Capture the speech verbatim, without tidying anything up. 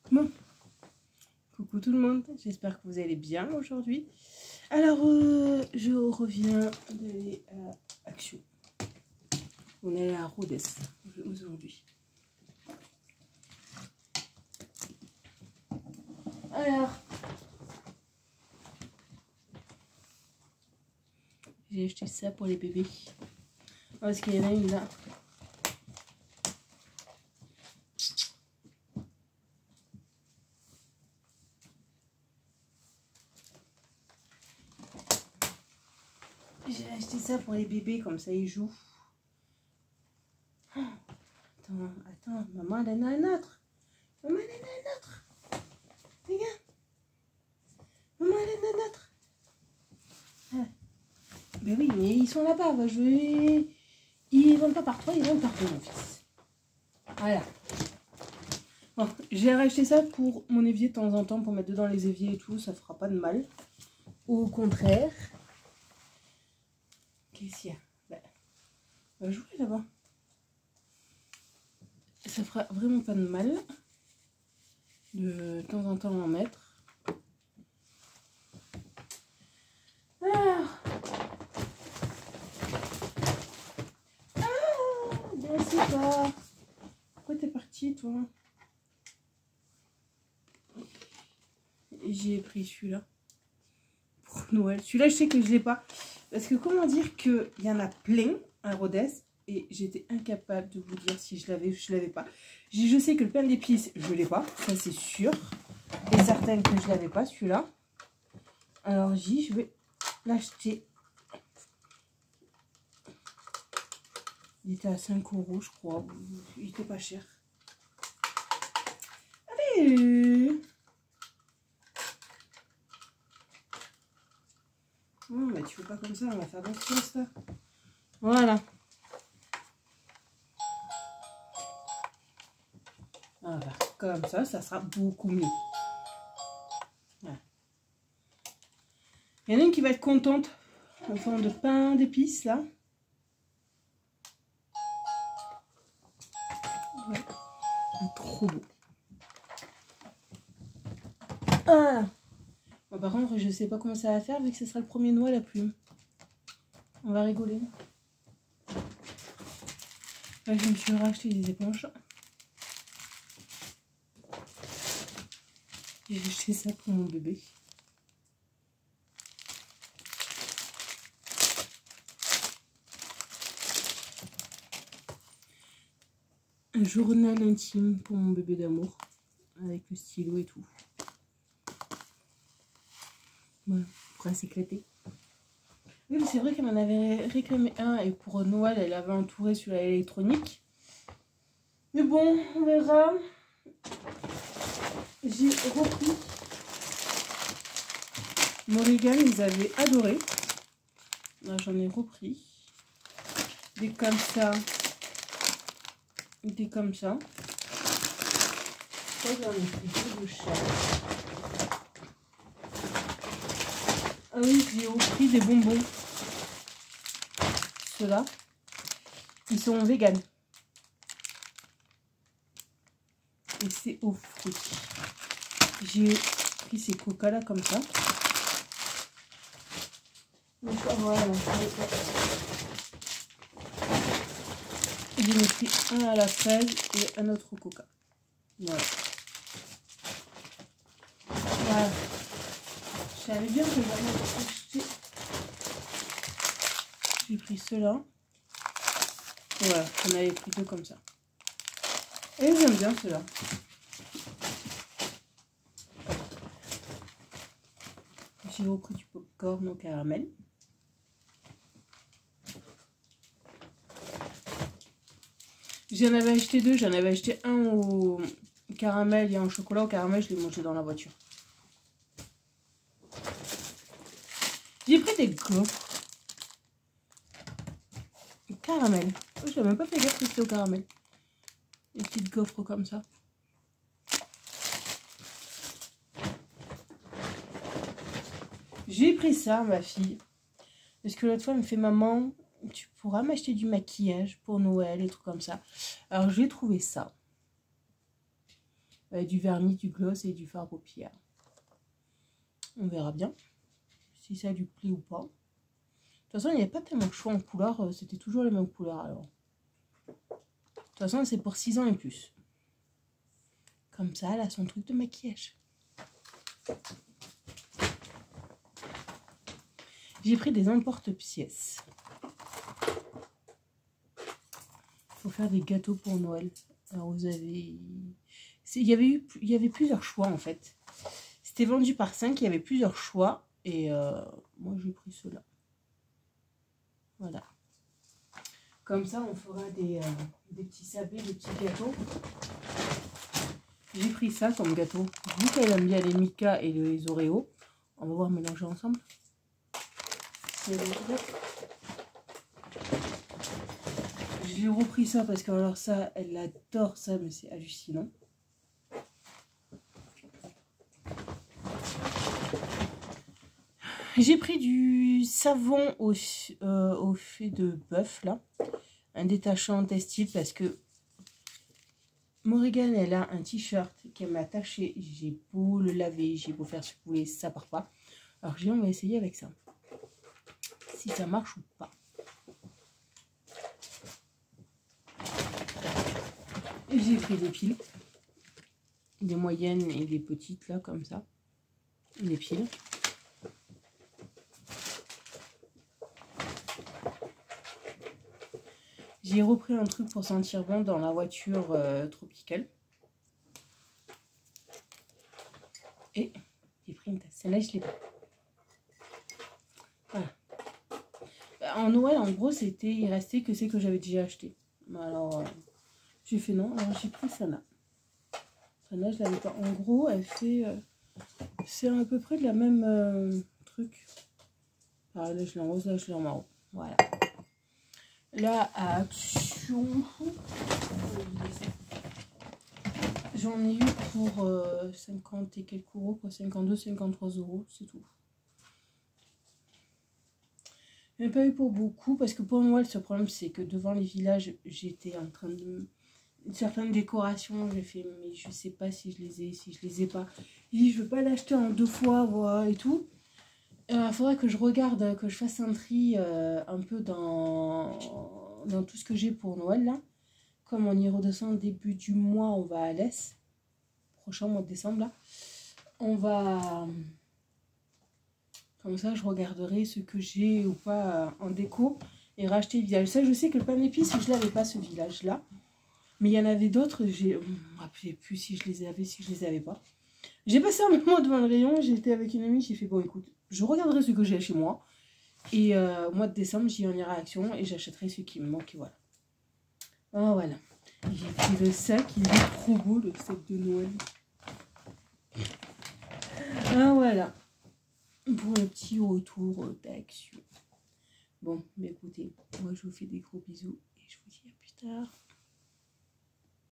Bon, coucou tout le monde, j'espère que vous allez bien aujourd'hui. Alors, euh, je reviens d'aller à Action. On est à Rhodes aujourd'hui. Alors, j'ai acheté ça pour les bébés. Parce qu'il y en a une là. J'ai acheté ça pour les bébés, comme ça ils jouent. Oh, attends, attends, maman elle en a un autre. Maman elle en a un autre. Regarde. Maman elle en a un autre. Ah. Ben oui, mais ils sont là-bas, on va jouer. Ils vont pas par toi, ils vont par deux, mon fils. Voilà. Bon, j'ai racheté ça pour mon évier de temps en temps, pour mettre dedans les éviers et tout, ça fera pas de mal. Au contraire. Qu'est-ce qu'il y a? Ben, on va jouer là-bas. Ça fera vraiment pas de mal de temps en temps en mettre. Ah, ah bien c'est pas. Pourquoi t'es parti toi? J'ai pris celui-là pour Noël. Celui-là, je sais que je l'ai pas. Parce que comment dire qu'il y en a plein à Rhodes et j'étais incapable de vous dire si je l'avais ou je l'avais pas. Je sais que le pain d'épices, je l'ai pas, ça c'est sûr. Et certaines que je l'avais pas, celui-là. Alors j'y, je vais l'acheter. Il était à cinq euros, je crois. Il était pas cher. Allez! Non, mais tu fais pas comme ça, on va faire d'autres choses là. Voilà. Voilà. Comme ça, ça sera beaucoup mieux. Voilà. Il y en a une qui va être contente en forme de pain d'épices là. Ouais. Trop beau. Ah. Bon, par contre, je sais pas comment ça va faire vu que ce sera le premier Noël à plume. On va rigoler. Là, je me suis racheté des éponges. J'ai acheté ça pour mon bébé. Un journal intime pour mon bébé d'amour. Avec le stylo et tout. Voilà, pour s'éclater. Oui, mais c'est vrai qu'elle m'en avait réclamé un et pour Noël, elle avait entouré sur l'électronique. Mais bon, on verra. J'ai repris. Morrigan, ils avaient adoré. Là, j'en ai repris. Des comme ça. Des comme ça. Ça, j'en ai pris deux de chaque. Ah oui, j'ai repris des bonbons. Ceux-là, ils sont vegan. Et c'est aux fruits. J'ai pris ces coca là comme ça. Donc, voilà. J'en ai pris un à la fraise et un autre au coca. Voilà. Voilà. Je savais bien que j'avais acheté. J'ai pris ceux-là. Voilà, j'en avais pris deux comme ça. Et j'aime bien ceux-là. J'ai repris du popcorn au caramel. J'en avais acheté deux. J'en avais acheté un au caramel et un au chocolat. Au caramel, je l'ai mangé dans la voiture. J'ai pris des gaufres. Caramel. Oh, je n'ai même pas fait gaffe que c'était au caramel. Des petites gaufres comme ça. J'ai pris ça, ma fille. Parce que l'autre fois, elle me fait maman, tu pourras m'acheter du maquillage pour Noël et trucs comme ça. Alors, j'ai trouvé ça. euh, du vernis, du gloss et du fard à paupières. On verra bien si ça lui plaît ou pas. De toute façon, il n'y avait pas tellement de choix en couleurs, c'était toujours les mêmes couleurs alors. De toute façon, c'est pour six ans et plus. Comme ça, elle a son truc de maquillage. J'ai pris des emporte-pièces. Il faut faire des gâteaux pour Noël. Alors vous avez... Il y avait eu, il y avait plusieurs choix en fait. C'était vendu par cinq, il y avait plusieurs choix. Et euh, moi j'ai pris ceux-là. Voilà. Comme ça on fera des, euh, des petits sablés, des petits gâteaux. J'ai pris ça comme gâteau. Vu qu'elle aime bien les Mika et les Oreos, on va voir mélanger ensemble. J'ai repris ça parce que alors ça, elle adore ça, mais c'est hallucinant. J'ai pris du savon au, euh, au fait de bœuf, là. Un détachant textile parce que Morrigan, elle a un t-shirt qu'elle m'a attaché. J'ai beau le laver, j'ai beau faire ce que vous voulez, ça part pas. Alors j'ai on va essayer avec ça. Si ça marche ou pas. J'ai pris des piles. Des moyennes et des petites là, comme ça. Des piles. J'ai repris un truc pour sentir bon dans la voiture euh, tropicale. Et j'ai pris une tasse. Celle-là, je l'ai pas. Voilà. En Noël, en gros, c'était, il restait que c'est que j'avais déjà acheté. Alors, euh, j'ai fait non. Alors, j'ai pris Sana. Sana, je l'avais pas. En gros, elle fait... Euh, c'est à peu près de la même euh, truc. Ah, là, je l'ai en rose, là, je l'ai en marron. Voilà. Là, à Action, j'en ai eu pour euh, cinquante et quelques euros, quoi, cinquante-deux, cinquante-trois euros, c'est tout. Je n'ai pas eu pour beaucoup, parce que pour Noël, ce problème, c'est que devant les villages, j'étais en train de... Certaines décorations, j'ai fait, mais je sais pas si je les ai, si je les ai pas. J'ai dit, je veux pas l'acheter en deux fois, voilà, et tout. Il euh, faudrait que je regarde, que je fasse un tri euh, un peu dans, dans tout ce que j'ai pour Noël, là. Comme on y redescend début du mois, on va à l'Est. Prochain mois de décembre, là. On va... Comme ça, je regarderai ce que j'ai ou pas en déco et racheter le village. Ça, je sais que le pain d'épices, je l'avais pas, ce village-là. Mais il y en avait d'autres, je ne me rappelais plus si je les avais, si je les avais pas. J'ai passé un moment devant le rayon, j'étais avec une amie, j'ai fait, bon, écoute, je regarderai ce que j'ai chez moi. Et euh, au mois de décembre, j'y en irai à Action et j'achèterai ce qui me manque, et voilà. Oh, voilà. J'ai pris le sac, il est trop beau, le sac de Noël. Ah, voilà. Pour le petit retour d'Action. Bon, mais écoutez, moi je vous fais des gros bisous et je vous dis à plus tard.